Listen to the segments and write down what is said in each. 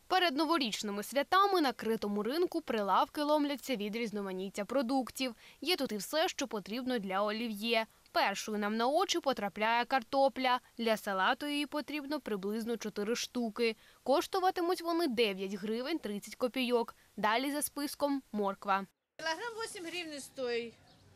Перед новорічними святами на критому ринку прилавки ломляться від різноманіття продуктів. Є тут і все, що потрібно для олів'є. Першою нам на очі потрапляє картопля. Для салату її потрібно приблизно 4 штуки. Коштуватимуть вони 9 гривень 30 копійок. Далі за списком – морква. Килограмм 8 гривен стоит.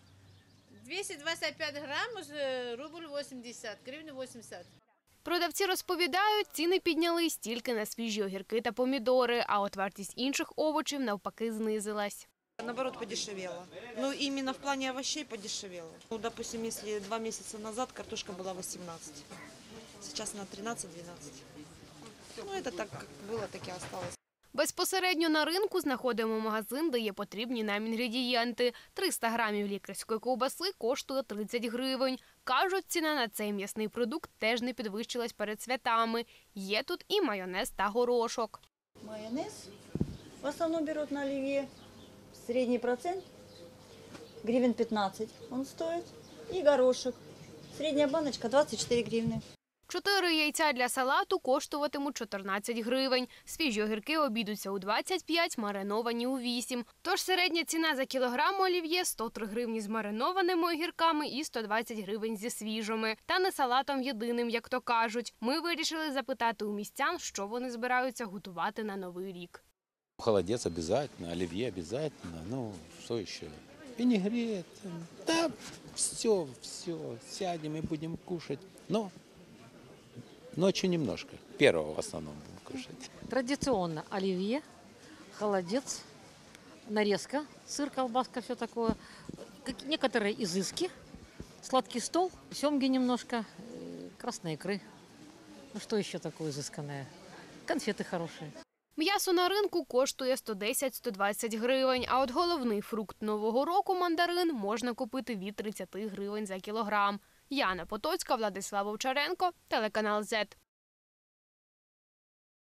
225 грамм, рубль 80, гривны 80. Продавці розповідають, ціни піднялись тільки на свіжі огірки та помідори, а от вартість інших овочів навпаки знизилась. Наоборот, подешевела. Ну, именно в плане овощей подешевела. Ну, допустим, если 2 месяца назад картошка была 18, сейчас она 13-12. Ну, это так, как было, так и осталось. Безпосередньо на ринку знаходимо магазин, де є потрібні нам інгредієнти. 300 грамів лікарської ковбаси коштує 30 гривень. Кажуть, ціна на цей м'ясний продукт теж не підвищилась перед святами. Є тут і майонез та горошок. Майонез в основном берут на оливье. Средний процент, гривен 15 он стоит. И горошек. Средняя баночка 24 гривны. 4 яйця для салату коштуватимуть 14 гривень. Свіжі огірки обійдуться у 25, мариновані у 8. Тож середня ціна за кілограм олів'є – 103 гривні з маринованими огірками і 120 гривень зі свіжими. Та не салатом єдиним, як то кажуть. Ми вирішили запитати у містян, що вони збираються готувати на Новий рік. Холодец обязательно, оливье обязательно, ну, что еще? Винегрет, да, все, сядем и будем кушать. Но ночью немножко, первого в основном будем кушать. Традиционно оливье, холодец, нарезка, сыр, колбаска, все такое. Некоторые изыски, сладкий стол, семги немножко, красной икры. Ну что еще такое изысканное? Конфеты хорошие. М'ясо на ринку коштує 110-120 гривень, а от головний фрукт Нового року – мандарин – можна купити від 30 гривень за кілограм. Яна Потоцька, Владислав Овчаренко, телеканал Z.